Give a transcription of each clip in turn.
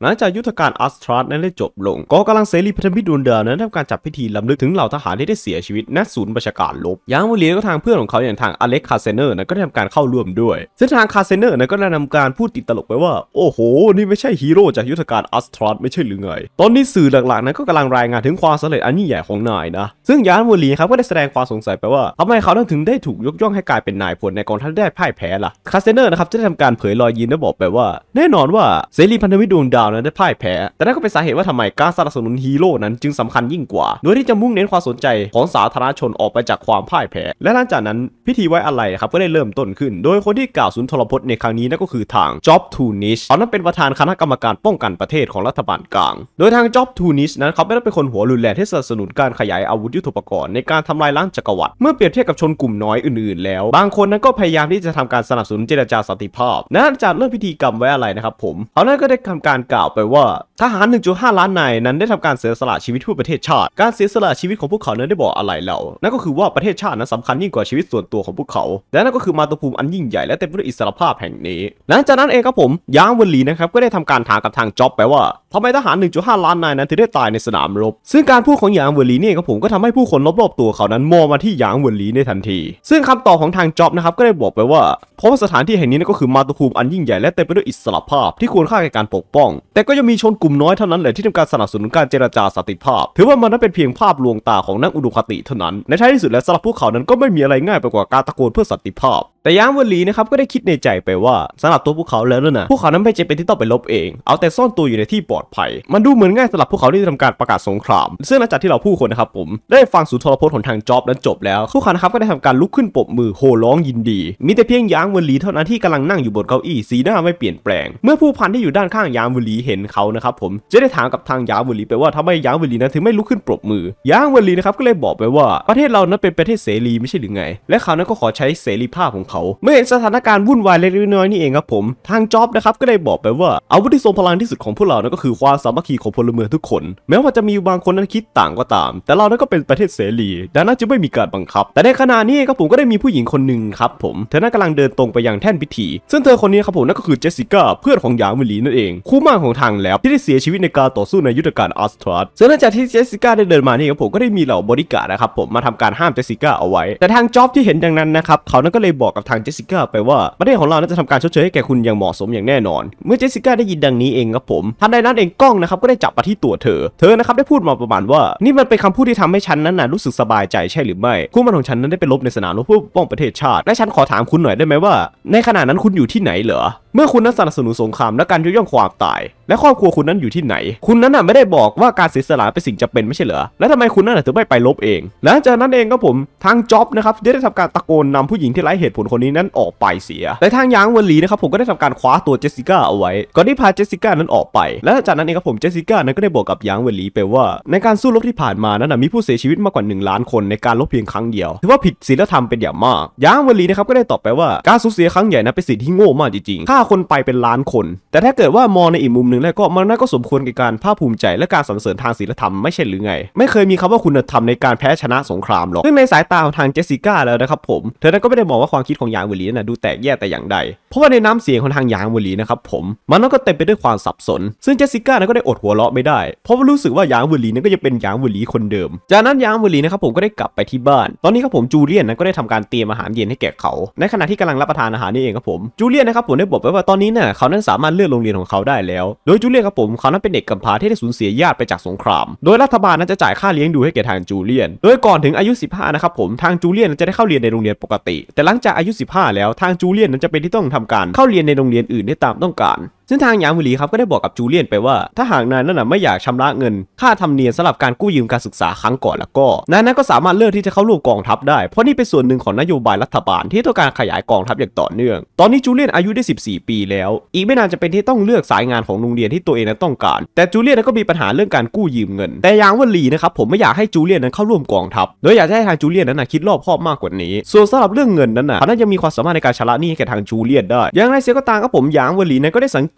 หลังจากยุทธการอัสทรัสนั้นได้จบลงกองกำลังเสรีพันธมิตรดวงดาวนั้นทำการจัดพิธีรำลึกถึงเหล่าทหารที่ได้เสียชีวิตณศูนย์บัญชาการลบยางวลีก็ทางเพื่อนของเขาอย่างทางอเล็กคาเซเนอร์นั้นก็ได้ทำการเข้าร่วมด้วยซึ่งทางคาเซเนอร์นั้นก็ได้นำการพูดติดตลกไปว่าโอ้โหนี่ไม่ใช่ฮีโร่จากยุทธการอัสทรัสไม่ใช่หรือไงตอนนี้สื่อหลักๆนั้นก็กำลังรายงานถึงความสำเร็จอันยิ่งใหญ่ของนายนะซึ่งยางวลีครับก็ได้แสดงความสงสัยไปว่าทำไมเขาถึงได้ถูกยกย่องให้กลายเป็นนายพลในกองทัพได้พ่ายแพ้ล่ะคาเซเนอร์นะครับจะได้ทำการเผยรอยยิ้มและบอกไปว่าแน่นอนว่าเสรีพันธมิตรดวงดาวนั้นได้พ่ายแพ้แต่นั่นก็เป็นสาเหตุว่าทำไมการสนับสนุนฮีโร่นั้นจึงสำคัญยิ่งกว่าโดยที่จะมุ่งเน้นความสนใจของสาธารณชนออกไปจากความพ่ายแพ้และหลังจากนั้นพิธีไว้อาลัยครับก็ได้เริ่มต้นขึ้นโดยคนที่กล่าวสุนทรพจน์ในครั้งนี้นั่นก็คือทางจ็อบทูนิชเขานั้นเป็นประธานคณะกรรมการป้องกันประเทศของรัฐบาลกลางโดยทางจ็อบทูนิชนั้นเขาไม่ได้เป็นคนหัวรุนแรงที่สนับสนุนการขยายอาวุธยุทโธปกรณ์ในการทำลายล้างจักรวรรดิเมื่อเปรียบเทียบกับชนกลุ่มน้อยอื่นๆแล้วบางคนนั้นก็พยายามที่จะทำการสนับสนุนเจรจาสันติภาพหลังจากเริ่มพิธีกรรมไว้อาลัยนะครับผมเขานั้นก็ได้ทำการกล่าวไปว่าทหาร 1.5 ล้านนายนั้นได้ทำการเสียสละชีวิตเพื่อประเทศชาติการเสียสละชีวิตของพวกเขานั้นได้บอกอะไรเรานั่นก็คือว่าประเทศชาตินั้นสำคัญยิ่งกว่าชีวิตส่วนตัวของพวกเขาและนั่นก็คือมาตุภูมิอันยิ่งใหญ่และเต็มไปด้วยอิสรภาพแห่งนี้หลังจากนั้นเองครับผมยางวลีนะครับก็ได้ทำการถามกับทางจ็อบไปว่าทำไมทหาร 1.5 ล้านนายนั้นถึงได้ตายในสนามรบซึ่งการพูดของยางวลีนี่ครับผมก็ทำให้ผู้คนรอบๆตัวเขานั้นมองมาที่ยางวลีในทันทีซึ่งคำตอบของทางจ็อบนะครับก็ได้บอกไปว่าเพราะว่าสถานที่แห่งนี้นั่นก็คือมาตุภูมิอันยิ่งใหญ่และเต็มไปด้วยอิสรภาพที่ควรค่าแก่การปกป้องแต่ก็ยังมีชนกลุ่มน้อยเท่านั้นแหละที่ทำการสนับสนุนการเจรจาสันติภาพถือว่ามันนั้นเป็นเพียงภาพลวงตาของนักอุดมคติเท่านั้นในท้ายที่สุดแล้วสำหรับพวกเขานั้นก็ไม่มีอะไรง่ายไปกว่าการตะโกนเพื่อสันติภาพแต่ยางวลีนะครับก็ได้คิดในใจไปว่าสำหรับตัวพวกเขาแล้วนะพวกเขานั้นไม่จำเป็นที่ต้องไปลบเองเอาแต่ซ่อนตัวอยู่ในที่ปลอดภัยมันดูเหมือนง่ายสำหรับพวกเขาที่จะทำการประกาศสงครามซึ่งหลังจากที่เราผู้คนนะครับผมได้ฟังสุนทรพจน์ของทางจ็อบนั้นจบแล้วพวกเขานะครับก็ได้ทำการลุกขึ้นปรบมือโห่ร้องยินดีมีแต่เพียงยางวลีเท่านั้นที่กำลังนั่งอยู่บนเก้าอี้สีหน้าไม่เปลี่ยนแปลงเมื่อผู้พันที่อยู่ด้านข้างยางวลีเห็นเขานะครับผมจะได้ถามกับทางยางวลีไปว่าทำไมยางวลีนั้นถึงไม่ลุกขึ้นปรบมือยางวลีนะครับก็เลยบอกไปว่าประเทศเรานั้นเป็นประเทศเสรีไม่ใช่หรือไงและเขานั้นก็ขอใช้เสรีภาพของเขาเมื่อเห็นสถานการณ์วุ่นวายเล็กน้อยนี่เองครับผมทางจ็อบนะครับก็ได้บอกไปว่าอาวุธที่ทรงพลังที่สุดของพวกเรานั้นก็คือความสามัคคีของพลเมืองทุกคนแม้ว่าจะมีบางคนนั้นคิดต่างก็ตามแต่เรานั้นก็เป็นประเทศเสรีดังนั้นจึงไม่มีการบังคับแต่ในขณะนี้ครับผมก็ได้มีผู้หญิงคนหนึ่งครับผมเธอนั้นกำลังเดินตรงไปยังแท่นพิธีซึ่งเธอคนนี้ครับผมนั่นก็คือเจสสิก้าเพื่อนของยางวลีนั่นเองคู่หมั่นของทางแลบที่ได้เสียชีวิตในการต่อสู้ในยุทธการอัสทรัสซึ่งหลังจากที่เจสสิก้าได้เดินมานี่ครับผมก็ได้มีเหล่าบริการดนะครับผมมาทำการห้ามเจสสิก้าเอาไว้แต่ทางจ็อบที่เห็นดังนั้นนะครับเขานั้นก็เลยบอกกับทางเจสสิก้าไปว่าประเทศของเรานั้นจะทำการชดเชยให้แก่คุณอย่างเหมาะสมอย่างแน่นอนเมื่อเจสสิก้าได้ยินดังนี้เองครับผมทันใดนั้นเองกล้องนะครับก็ได้จับมาที่ตัวเธอนะครับได้พูดมาประมาณว่านี่มันเป็นคำพูดที่ทำให้ฉันนั้นน่ะรู้สึกสบายใจใช่หรือไม่คู่มันของฉันนั้นได้ไปรบในสนามรบเพื่อปกป้องประเทศชาติและฉันขอถามคุณหน่อยได้ไหมว่าในขณะนั้นคุณอยู่ที่ไหนเหรอเมื่อคุณนั้นสนับสนุนสงครามและการยกย่องความตายและครอบครัวคุณนั้นอยู่ที่ไหนคุณนั้นน่ะไม่ได้บอกว่าการเสียสละเป็นสิ่งจำเป็นไม่ใช่เหรอแล้วทำไมคุณนั้นถึงไม่ไปลบเองหลังจากนั้นเองก็ผมทางจ็อบนะครับได้ทำการตะโกนนำผู้หญิงที่ไร้เหตุผลคนนี้นั้นออกไปเสียแต่ทางยางวลีนะครับผมก็ได้ทำการคว้าตัวเจสสิก้าเอาไว้ก่อนที่พาเจสสิก้านั้นออกไปและจากนั้นเองครับผมเจสสิก้านั้นก็ได้บอกกับยางวลีไปว่าในการสู้รบที่ผ่านมานั้นมีผู้เสียชีวิตมากกว่า1 ล้านคนในการรบเพียงครั้งเดียวถือว่าผิดศีลธรรมเป็นอย่างมากยางวลีนะครับก็ได้ตอบไปว่าการสูญเสียครั้งใหญ่นั้นเป็นสิ่งที่โง่มากจริงๆฆ่าคนไปเป็นล้านคนแต่ถ้าเกิดว่ามองในอีกมุมหนึ่งแล้วก็มันน่าก็สมควรกับการภาคภูมิใจและการสรรเสริญทางศีลธรรมไม่ใช่หรือไงไม่เคยมีคำว่าคุณธรรมในการแพ้ชนะสงครามหรอกซึ่งในสายตาของทางเจสสิก้าแล้วนะครับผมเธอนั้นก็ไม่ได้มองว่าความคิดของยางวลีนั้นดูแตกแยกแต่อย่างใดเพราะว่าในน้ำเสียงของทางยางวลีนะครับผมมันก็เต็มไปด้วยความสับสนซึ่งเจสสิก้านั้นก็ได้อดหัวเราะไม่ได้เพราะว่ารู้สึกว่ายางวลีนั้นก็ยังเป็นยางวลีคนเดิมจากนั้นยางวลีนะครับผมก็ได้กลับไปที่บ้านตอนนี้ครับผมจูเลียนนั้นก็ได้ทำการเตรียมอาหารเย็นให้แก่เขาในขณะที่กำลังรับประทานอาหารนี่เองครับผมจูเลียนนะครับผมได้บอกไปว่าตอนนี้เนี่ยเขานั้นสามารถเลือกโรงเรียนของเขาได้แล้วโดยจูเลียนครับผมเขานั้นเป็นเด็กกำพร้าที่ได้สูญเสียญาติไปจากสงครามโดยรัฐบาลนั้นจะจ่ายค่าเลี้ยงดูให้แก่ทางจูเลียนโดยก่อนถึงอายุ15นะครับผมทางจูเลียนจะได้เข้าเรียนในโรงเรียนปกติแต่หลังจากอายุ15แล้วทางจูเลียนนั้นจะเป็นที่ต้องทำการเข้าเรียนในโรงเรียนอื่นได้ตามต้องการซึ่งทางยางวลีครับก็ได้บอกกับจูเลียนไปว่าถ้าหากนายนั้นไม่อยากชำระเงินค่าธรรมเนียมสำหรับการกู้ยืมการศึกษาครั้งก่อนแล้วก็นายนั้นก็สามารถเลือกที่จะเข้าร่วมกองทัพได้เพราะนี่เป็นส่วนหนึ่งของนโยบายรัฐบาลที่ต้องการขยายกองทัพอย่างต่อเนื่องตอนนี้จูเลียนอายุได้14 ปีแล้วอีกไม่นานจะเป็นที่ต้องเลือกสายงานของโรงเรียนที่ตัวเองนั้นต้องการแต่จูเลียนก็มีปัญหาเรื่องการกู้ยืมเงินแต่ยางวลีนะครับผมไม่อยากให้จูเลียนนั้นเข้าร่วมกองทัพโดยอยากให้ทางจูเลียนนั้นคิดรอบคอบมากกว่านี้ส่วนสำหรับเรื่องเงินนั้นเขาน่าจะมีความสามารถในการชำระหนี้ให้แก่ทางจูเลียนได้อย่างไรเสียก็ตามครับผมยางวลีนั้นก็ได้สังเก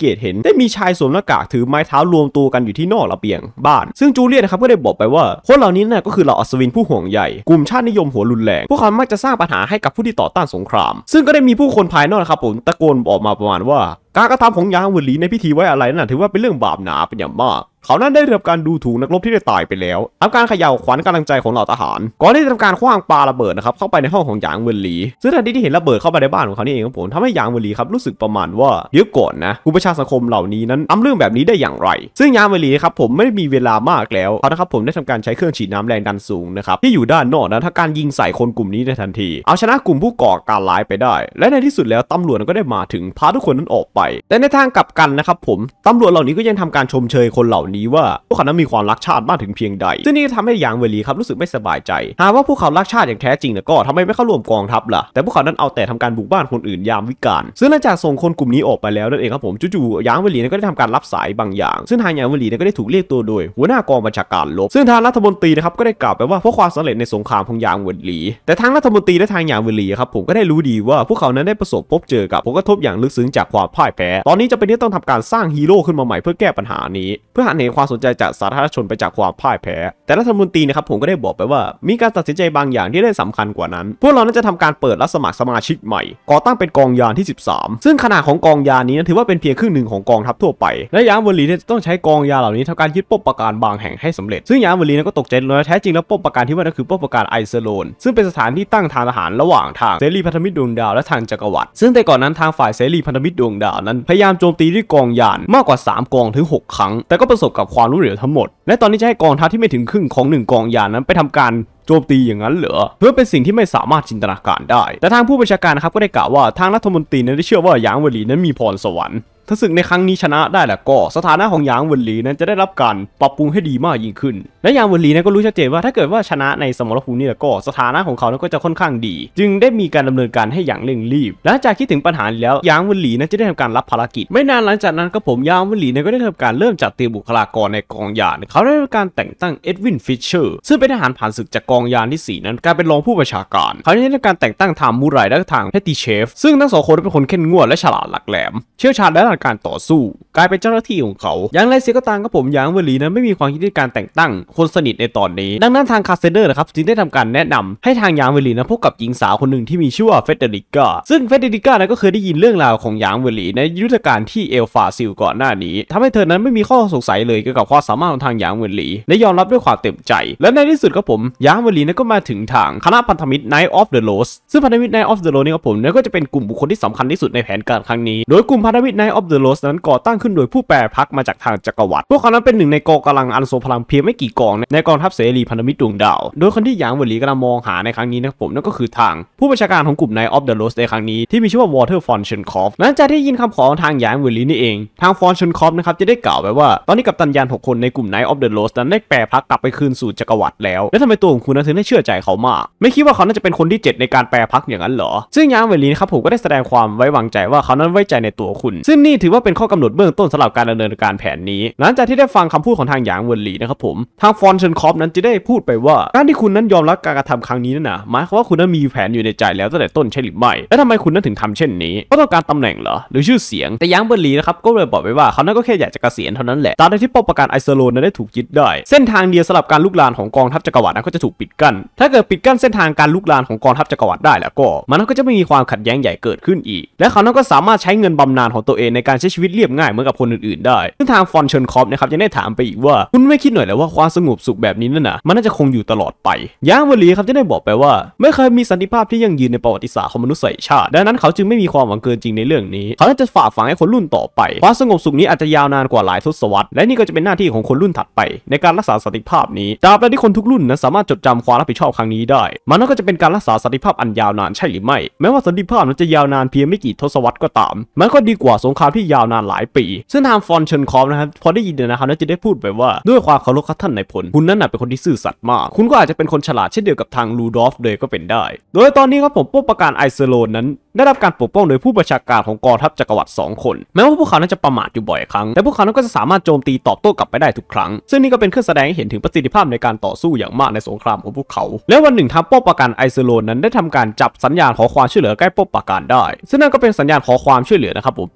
เกตเห็นได้มีชายสวมหน้ากากถือไม้เท้ารวมตัวกันอยู่ที่นอกระเบียงบ้านซึ่งจูเลียนะครับก็ได้บอกไปว่าคนเหล่านี้น่ะก็คือเหล่าอัศวินผู้ห่วงใยกลุ่มชาตินิยมหัวรุนแรงพวกเขามักจะสร้างปัญหาให้กับผู้ที่ต่อต้านสงครามซึ่งก็ได้มีผู้คนภายนอกนะครับผมตะโกนออกมาประมาณว่าการกระทำของยางเวอร์ลีในพิธีไว้อะไรนั่นถือว่าเป็นเรื่องบาปหนาเป็นอย่างมากเขานั้นได้รับการดูถูกนักรบที่ได้ตายไปแล้วทำการเขย่าขวัญกำลังใจของเหล่าทหารก่อนที่จะทำการขว้างปาระเบิดนะครับเข้าไปในห้องของหยางเวินหลีซึ่งทันทีที่เห็นระเบิดเข้าไปในบ้านของเขานี่เองครับผมทำให้หยางเวินหลีครับรู้สึกประมาณว่าเดี๋ยวก่อนนะกลุ่มประชาสังคมเหล่านี้นั้นทำเรื่องแบบนี้ได้อย่างไรซึ่งหยางเวินหลีครับผมไม่ได้มีเวลามากแล้วเขานะครับผมได้ทำการใช้เครื่องฉีดน้ำแรงดันสูงนะครับที่อยู่ด้านนอกนั้นทำการยิงใส่คนกลุ่มนี้ในทันทีเอาชนะกลุ่มผู้ก่อการร้ายไปได้และในที่สุดแล้วตำรวจก็ได้มาถึงพาทุกคนนั้นออกไปแต่ในทางกลับกันนะครับผมตำรวจเหล่านี้ก็ยังทำการชมเชยคนเหล่านี้ว่าพวกเขามีความรักชาติมากถึงเพียงใดซึ่งนี่ทำให้หยางเวลีครับรู้สึกไม่สบายใจหากว่าพวกเขารักชาติอย่างแท้จริงก็ทำไมไม่เข้าร่วมกองทัพล่ะแต่พวกเขานั้นเอาแต่ทำการบุกบ้านคนอื่นยามวิกาลซึ่งหลังจากส่งคนกลุ่มนี้ออกไปแล้วนั่นเองครับผมจู่ๆหยางเวลีก็ได้ทำการรับสายบางอย่างซึ่งทางหยางเวลีก็ได้ถูกเรียกตัวโดยหัวหน้ากองบัญชาการลบซึ่งทางรัฐมนตรีนะครับก็ได้กล่าวไปว่าเพราะความสำเร็จในสงครามของหยางเวลีแต่ทางรัฐมนตรีและทางหยางเวลีครับผมก็ได้รู้ดีว่าพวกเขานั้นได้ประสบพบเจอกับผลกระทบอย่างลึกซึ้งจากความพ่ายแพ้ตอนนี้จะเป็นที่ต้องทำการสร้างฮีโร่ขึ้นมาใหม่เพื่อแก้ปัญหานี้เพื่อหันเหความสนใจจากสาธารณชนไปจากความพ่ายแพ้แต่รัฐมนตรีนะครับผมก็ได้บอกไปว่ามีการตัดสินใจบางอย่างที่ได้สำคัญกว่านั้นพวกเรานั้นจะทำการเปิดรับสมัครสมาชิกใหม่ก่อตั้งเป็นกองยานที่13ซึ่งขนาดของกองยานนี้ถือว่าเป็นเพียงครึ่งหนึ่งของกองทัพทั่วไปและหยางเวอลีจะต้องใช้กองยานเหล่านี้ทำการยึดป้อมปราการบางแห่งให้สำเร็จซึ่งหยางเวอลีก็ตกใจและแท้จริงแล้วป้อมปราการที่ว่านั่นคือป้อมปราการไอเซโลนซึ่งเป็นสถานที่ตั้งทางทหารระหว่างทางเสรีพันธมิตรดวงดาวและทางจักรวรรดิซึ่งแต่ก่อนนั้นทางฝ่ายเสรีพันธมิตรดวงดาวนั้นพยายามโจมตีด้วยกองยานมากกว่า3กองถึง6ครั้งแต่ก็ประสบกับความล้มเหลวทั้งหมดและตอนนี้จะให้กองทัพที่ไม่ถึงครึ่งของ1กองยานนั้นไปทำการโจมตีอย่างนั้นเหรอเพื่อเป็นสิ่งที่ไม่สามารถจินตนาการได้แต่ทางผู้บัญชาการนะครับก็ได้กล่าวว่าทางรัฐมนตรีนั้นได้เชื่อว่าหยางเวอลีนั้นมีพรสวรรค์ถ้าศึกในครั้งนี้ชนะได้แล้วก็สถานะของหยางเวินหลีนั้นจะได้รับการปรับปรุงให้ดีมากยิ่งขึ้นและหยางเวินหลีนั้นก็รู้ชัดเจนว่าถ้าเกิดว่าชนะในสมรภูมินี้แล้วก็สถานะของเขานั้นก็จะค่อนข้างดีจึงได้มีการดำเนินการให้อย่างเร่งรีบและจากคิดถึงปัญหาแล้วหยางเวินหลีนั้นจะได้ทำการรับภารกิจไม่นานหลังจากนั้นก็ผมหยางเวินหลีนั้นก็ได้ทำการเริ่มจัดเตรียมบุคลากรในกองยานเขาได้ทำการแต่งตั้งเอ็ดวินฟิชเชอร์ซึ่งเป็นทหารผ่านศึกจากกองยานที่4นั้นกลายเป็นรองผู้บัญชาการเขาได้ทำการแต่งตั้งทามมูไรและทางแพตตี้เชฟซึ่งทั้ง2คนเป็นคนเข้มงวดและฉลาดหลักแหลมเชี่ยวชาญด้านการต่อสู้กลายเป็นเจ้าหน้าที่ของเขาอย่างไรเสียก็ตามก็ผมหยางเวอลีนั้นไม่มีความคิดในการแต่งตั้งคนสนิทในตอนนี้ดังนั้นทางคาเซเดอร์นะครับจึงได้ทำการแนะนำให้ทางหยางเวอลีนั้นพบกับหญิงสาวคนหนึ่งที่มีชื่อว่าเฟเดริก้าซึ่งเฟเดริก้านั้นก็เคยได้ยินเรื่องราวของหยางเวอลีในยุทธการที่เอลฟาซิลก่อนหน้านี้ทำให้เธอนั้นไม่มีข้อสงสัยเลยเกี่ยวกับความสามารถของทางหยางเวอลีและยอมรับด้วยความเต็มใจและในที่สุดก็ผมหยางเวอลีนั้นก็มาถึงทางคณะพันธมิตร Knight of the Rose ซึ่งพันธมิตร Knight of the Rose นี่ครับผมนั้นก็จะเป็นกลุ่มบุคคลที่สำคัญที่สุดในแผนการครั้งนี้โดยกลุ่มพันธมิตร Knight of the Rose นั้นก่อตั้งขึ้นโดยผู้แปรพักมาจากทางจักรวรรดิพวกเขานั้นเป็นหนึ่งในกองกำลังอันทรงพลังเพียงไม่กี่กองในกองทัพเสรีพันธมิตรดวงดาวโดยคนที่หยางเวอลีกำลังมองหาในครั้งนี้นะครับผมนั่นก็คือทางผู้บัญชาการของกลุ่ม Knight of the Rose ในครั้งนี้ที่มีชื่อว่าวอเตอร์ฟอนเชนคอฟหลังจากที่ยินคำขอของทางหยางเวอลีนี่เองทางฟอนเชนคอฟนะครับจะได้กล่าวไปว่าตอนนี้กัปตันยาน6คนในกลุ่ม Knight of the Rose นั้นได้แปรพักกลับไปคืนสู่จักรวรรดิแล้วและทำไมตัวของคุณนั้นถึงได้เชื่อใจเขามากไม่คิดว่าเขาน่าจะเป็นคนที่7ในการแปรพักอย่างนั้นเหรอซึ่งหยางเวอลีนะครับผมก็ได้แสดงความไว้วางใจว่าเขานั้นไว้ใจในตัวคุณซึ่งนี่ถือว่าเป็นข้อกำหนดเบื้องต้นสำหรับการดำเนินการแผนนี้หลังจากที่ได้ฟังคำพูดของทางหยางเวินหลีนะครับผมทางฟอนเชนคอฟนั้นจะได้พูดไปว่าการที่คุณนั้นยอมรับการกระทำครั้งนี้นั่นนะหมายความว่าคุณนั้นมีแผนอยู่ในใจแล้วตั้งแต่ต้นใช่หรือไม่และทำไมคุณนั้นถึงทำเช่นนี้ก็ต้องการตำแหน่งเหรอหรือชื่อเสียงแต่หยางเวินหลีนะครับก็เลยบอกไปว่าเขานั้นก็แค่อยากจะเกษียณเท่านั้นแหละตามที่ป้อมปราการไอเซโลนนั้นได้ถูกยึดได้เส้นทางเดียวสำหรับการลุกลานของกองทัพจักรวรรดินั้นก็จะถูกปิดกั้นถ้าเกิดปิดกั้นเส้นทางการลุกลานของกองทัพจักรวรรดิได้แล้วก็มันก็จะไม่มีความขัดแย้งใหญ่เกิดขึ้นอีกและเขานั้นก็สามารถใช้เงินบำนาญของตัวเองในการใช้ชีวิตเรียบง่ายเหมือนกับคนอื่นๆได้ซึ่งทางฟอนเชนคอฟนะครับยังได้ถามไปอีกว่าคุณไม่คิดหน่อยเลยว่าความสงบสุขแบบนี้นั่นนะมันน่าจะคงอยู่ตลอดไปหยางเวอลีครับจะได้บอกไปว่าไม่เคยมีสันติภาพที่ยั่งยืนในประวัติศาสตร์ของมนุษยชาติดังนั้นเขาจึงไม่มีความหวังเกินจริงในเรื่องนี้เขาจะฝากฝังให้คนรุ่นต่อไปความสงบสุขนี้อาจจะยาวนานกว่าหลายทศวรรษและนี่ก็จะเป็นหน้าที่ของคนรุ่นถัดไปในการรักษาสันติภาพนี้ตราบใดที่คนทุกรุ่นนั้นสามารถจดจำความรับผิดชอบครั้งนี้ได้มันก็จะเป็นการรักษาสันติภาพอันยาวนานใช่หรือไม่แม้ว่าสันติภาพนั้นจะยาวนานเพียงไม่กี่ทศวรรษก็ตามมันก็ดีกว่าสงครามที่ยาวนานหลายปีซึ่งทางฟอนเชนคอฟนะครับพอได้ยินนะครับจะได้พูดไปว่าด้วยความเคารพท่านนายพลคุณนั้นเป็นคนที่ซื่อสัตย์มากคุณก็อาจจะเป็นคนฉลาดเช่นเดียวกับทางลูดอฟเลยก็เป็นได้โดยตอนนี้ครับผมป้อมปราการไอเซโลนนั้นได้รับการปกป้องโดยผู้บัญชาการของกองทัพจักรวรรดิ2คนแม้ว่าพวกเขานั้นจะประมาทอยู่บ่อยครั้งแต่พวกเขานั้นก็จะสามารถโจมตีตอบโต้กลับไปได้ทุกครั้งซึ่งนี่ก็เป็นเครื่องแสดงให้เห็นถึงประสิทธิภาพในการต่อสู้อย่างมากในสงครามของพวกเขาและวันหนึ่งทางป้อมปราการไอเซโลนนั้นได้ทำการจับสัญญาณขอความช่วยเหลือใกล้ป้อมปราการได้ซึ่งนั่นก็เป็นสัญญาณขอความช่วยเหลือนะครับผมประมาณว่า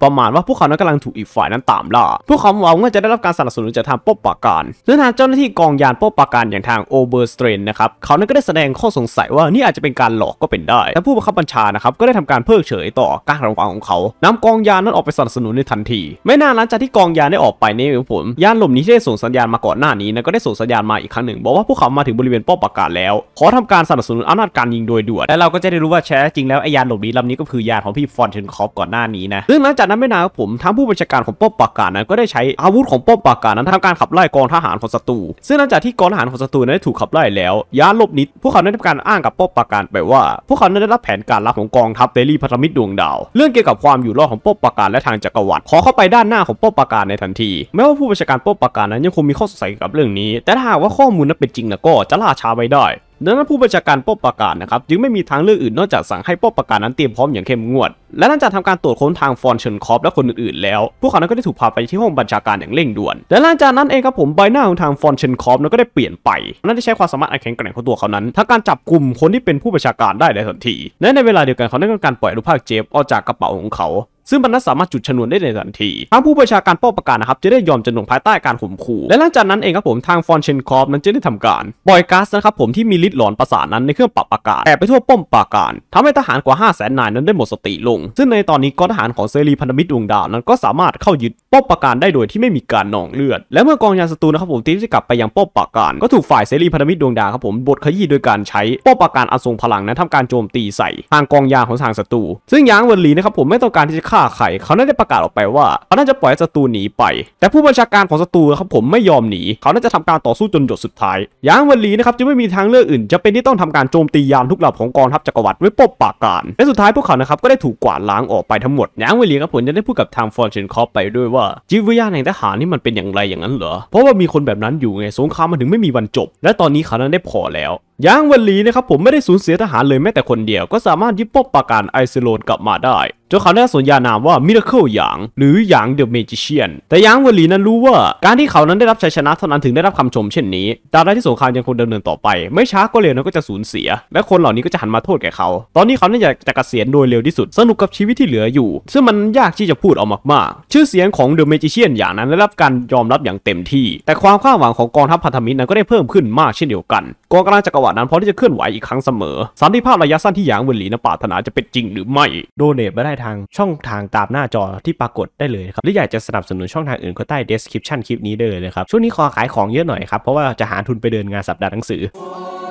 พวกเขานั้นกำลังถูกอีกฝ่ายนั้นตามล่าพวกเขาหวังว่าจะได้รับการสนับสนุนจากทางป้อมปราการซึ่งทางเจ้าหน้าที่กองยานป้อมปราการอย่างทางโอเบอร์สเตรนนะครับเขานั้นก็ได้แสดงข้อสงสัยว่านี่อาจจะเป็นการหลอกก็เป็นได้แต่ผู้บังคับบัญชานะครับก็ได้ทำการเพิกเฉยต่อการระวังของเขานำกองยานนั้นออกไปสนับสนุนในทันทีไม่นานหลังจากที่กองยานได้ออกไปนี่ครับผมยานหลบหนีที่ได้ส่งสัญญาณมาก่อนหน้านี้นะก็ได้ส่งสัญญาณมาอีกครั้งหนึ่งบอกว่าพวกเขามาถึงบริเวณป้อมปราการแล้วขอทำการสนับสนุนอำนาจการยิงโดยด่วนและเราก็จะได้รู้ว่าแท้จริงแล้วไอ้ยานหลบหนีลำนี้ก็คือยานของพี่ฟอนเชนคอฟก่อนหน้านี้นะซึ่งหลังจากนั้นไม่นานครับผมทางผู้บัญชาการของป้อมปราการนั้นก็ได้ใช้อาวุธของป้อมปราการนั้นทำการขับไล่กองทหารของศัตรูซึ่งหลังจากที่กองทหารของศัตรูนั้นได้ถูกขับไล่แล้วยานหลบหนีพวกเขาได้ทำการอ้างกับป้อมปราการไปว่าพวกเขาได้รับแผนการลับของกองทัพเดลี่พันธมิตรดวงดาวเรื่องเกี่ยวกับความอยู่รอดของป้อมปราการและทางจักรวรรดิขอเข้าไปด้านหน้าของป้อมปราการในทันทีแม้ว่าผู้บัญชาการป้อมปราการนั้นยังคงมีข้อสงสัยกับเรื่องนี้แต่ถ้าหากว่าข้อมูลนั้นเป็นจริงแล้วก็จะล่าช้าไปได้ดังนั้นผู้บัญชาการป้อมปราการนะครับจึงไม่มีทางเลือกอื่นนอกจากสั่งให้ป้อมปราการนั้นเตรียมพร้อมอย่างเข้มงวดและหลังจากทำการตรวจค้นทางฟอนเชนคอฟและคนอื่นๆแล้วพวกเขานั้นก็ได้ถูกพาไปที่ห้องบัญชาการอย่างเร่งด่วนและหลังจากนั้นเองครับผมใบหน้าของทางฟอนเชนคอฟนั้นก็ได้เปลี่ยนไปนั่นได้ใช้ความสามารถอันแข็งแกร่งของตัวเขานั้นทำการจับกลุ่มคนที่เป็นผู้บัญชาการได้ในทันทีและในเวลาเดียวกันเขาได้ทำการปล่อยอนุภาคเจฟออกจากกระเป๋าของเขาซึ่งมันนั้นสามารถจุดชนวนได้ในทันทีทางผู้บัญชาการป้อมปราการนะครับจะได้ยอมจำนนภายใต้การข่มขู่และหลังจากนั้นเองครับผมทางฟอนเชนคอฟนั้นจะได้ทำการปล่อยก๊าซนะครับผมที่มีฤทธิ์หลอนประสาทนั้นในเครื่องปรับอากาศแอบไปทั่วป้อมปราการทำให้ทหารกว่า 500,000 นายนั้นได้หมดสติลงซึ่งในตอนนี้กองทหารของเซรีพันธมิตรดวงดาวนั้นก็สามารถเข้ายึดป้อมปราการได้โดยที่ไม่มีการนองเลือดและเมื่อกองยานศัตรูนะครับผมที่จะกลับไปยังป้อมปราการก็ถูกฝ่ายเสรีพันธมิตรดวงดาวครับผมบดขยี้โดยการใช้ป้อมปราการอันทรงพลังนั้นทำการโจมตีใส่ทางกองยานของทางศัตรูซึ่งยางเวิร์ลีนะครับผมไม่ต้องการที่จะฆ่าใครเขาได้ประกาศออกไปว่าเขาน่าจะปล่อยศัตรูหนีไปแต่ผู้บัญชาการของศัตรูครับผมไม่ยอมหนีเขาน่าจะทำการต่อสู้จนหยดสุดท้ายยางเวิร์ลีนะครับจะไม่มีทางเลือกอื่นจะเป็นที่ต้องทำการโจมตียานทุกลำของกองทัพจักรวรรดิไว้ป้อมปราการและสุดท้ายพวกเขานะครับก็ได้ถูกกวาดล้างออกไปทั้งหมดยางเวิร์ลีครับผมจะได้พูดกับทางฟอนเชนคอฟไปด้วยว่าจิตวิญญาณแห่งทหารนี่มันเป็นอย่างไรอย่างนั้นเหรอเพราะว่ามีคนแบบนั้นอยู่ไงสงครามมันถึงไม่มีวันจบและตอนนี้เขานั้นได้พอแล้วยางเวิร์ลีนะครับผมไม่ได้สูญเสียทหารเลยแม้แต่คนเดียวก็สามารถยึดป้อมปราการไอซิโลนกลับมาได้จนเขาได้สนญานามว่ามิราเคิลหยางหรือหยางเดอะเมจิเชียนแต่ยางเวลีนั้นรู้ว่าการที่เขานั้นได้รับชัยชนะเท่านั้นถึงได้รับคำชมเช่นนี้ตราบใดที่สงครามยังคงดำเนินต่อไปไม่ช้าก็เร็วนั้นก็จะสูญเสียและคนเหล่านี้ก็จะหันมาโทษแก่เขาตอนนี้เขานั้นอยากจะเกษียณโดยเร็วที่สุดสนุกกับชีวิตที่เหลืออยู่ซึ่งมันยากที่จะพูดออกมากๆชื่อเสียงของเดอะเมจิเชียนอย่างนั้นได้รับการยอมรับอย่างเต็มที่แต่ความคาดหวังของกองทัพพันธมิตรนั้นก็ได้เพิ่มขึ้นมากเช่นเดียวกันกองกำลังจักรวรรดินั้นพร้อมที่จะเคลื่อนไหวอีกครั้งเสมอสันติภาพระยะสั้นที่หยางเวลีนั้นปรารถนาจะเป็นจริงหรือไม่โดเนทมาได้ทางช่องทางตามหน้าจอที่ปรากฏได้เลยครับหรืออยากจะสนับสนุนช่องทางอื่นก็ใต้ description คลิปนี้ได้เลยนะครับช่วงนี้ขอขายของเยอะหน่อยครับเพราะว่าจะหาทุนไปเดินงานสัปดาห์หนังสือ